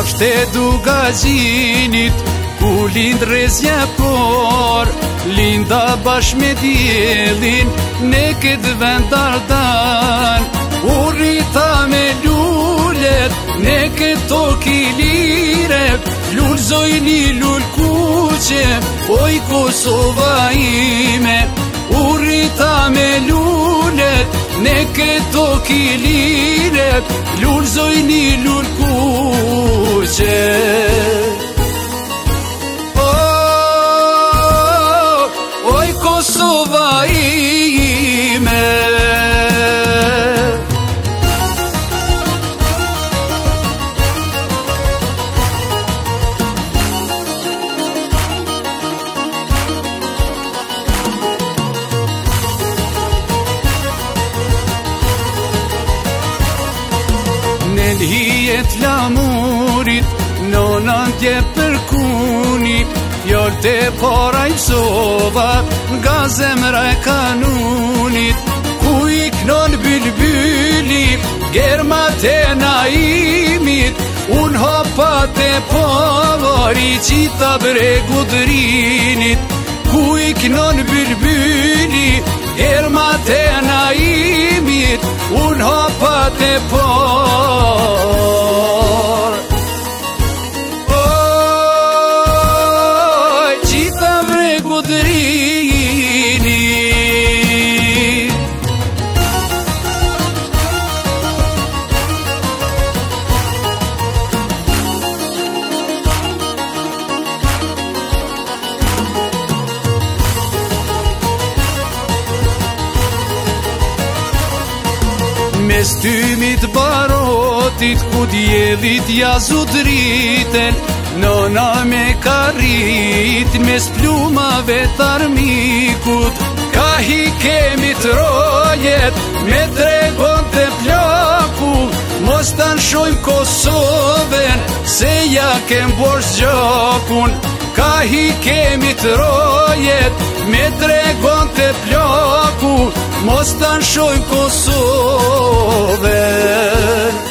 shtetu gazinit, ku lind rezja por, linda bashkë me diellin, ne këtë vend ardan. U rrita me lullet, ne këtë tokë i lire, lulzoj një lull kuqe, oj Kosova ime. U rrita me lullet, ne këtë tokë i lire, lulzoj një lull kuqe. Oj Kosova ime. Në hijet lamurit, nonan tje përkuni, fjallë të para i sova, nga zemra e kanunit. Ku i knon bylbyli, germat e naimit, unë hapat e pavari, qita bregu drinit. Ku i knon bylbyli, germat e naimit, unë hapat e par. Oj, qita bregu drinit. Mes tymit barotit, ku djelit jazu driten, nona me karrit, mes plumave t'armikut. Ka hi kemi trojet, me tregon të plaku, mos ta nshojmë Kosovën, se ja kem borsh gjakun. Ka hi kemi trojet, me tregon të plaku, mos ta nshojmë Kosovën.